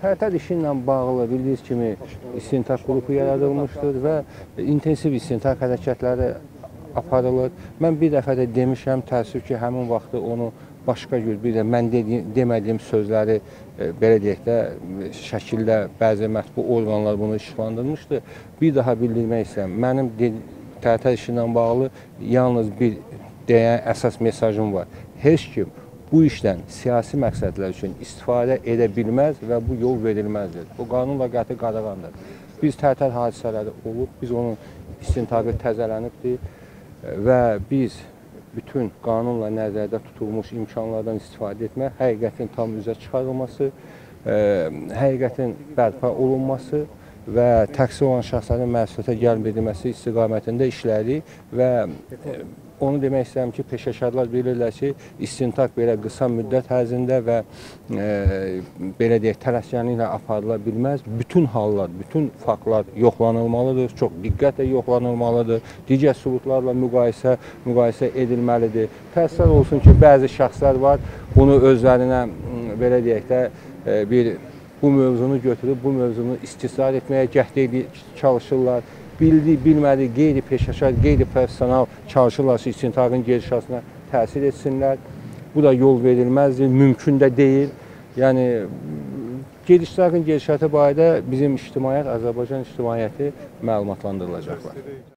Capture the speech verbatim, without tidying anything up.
Tərtər işi ilə bağlı bildiyiniz kimi istintaq qrupu yaradılmışdır və intensiv istintaq hərəkətləri aparılır. Mən bir dəfə də demişəm, təəssüf ki, həmin vaxtı onu başqa cür bir də mən demədiyim sözləri e, belə deyək də şəkildə bəzi mətbu orqanlar bunu işıqlandırmışdı. Bir daha bildirmək istəyirəm. Mənim Tərtər işi ilə bağlı yalnız bir deyən əsas mesajım var. Heç kim bu işdən siyasi məqsədlər üçün istifadə edə bilməz və bu yol verilməzdir. Bu qanunla qəti qadağandır. Biz Tərtər hadisələri olub, biz onun istintaqı təzələnibdir və biz bütün qanunla nəzərdə tutulmuş imkanlardan istifadə etmək, həqiqətin tam üzə çıxarılması, həqiqətin bərpa olunması və təqsir olan şəxslərin məsuliyyətə cəlb edilməsi istiqamətində işlədik və onu demək istəyirəm ki, peşəkarlar bilirlər ki, istintaq belə qısa müddət ərzində və e, belə deyək, tələskənliklə aparıla bilməz. Bütün hallar, bütün faktlar yoxlanılmalıdır, çox diqqətlə yoxlanılmalıdır, digər sübutlarla müqayisə, müqayisə edilməlidir. Təəssüf olsun ki, bəzi şəxslər var, bunu özlərinə belə deyək də e, bir bu mövzunu götürüb, bu mövzunu istismar etməyə cəhd edib çalışırlar. Bildi, bilmədi, qeyri-peşəkar, qeyri-professional çalışırlar ki, istintaqın gedişatına təsir etsinlər. Bu da yol verilməzdir, mümkün də deyil. Yəni, istintaqın gedişatı barədə bizim ictimaiyyət, Azərbaycan ictimaiyyəti məlumatlandırılacaqlar.